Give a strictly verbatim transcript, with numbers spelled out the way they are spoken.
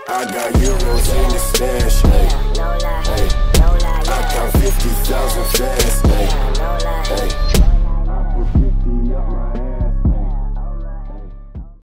I got euros in the stash, hey, hey.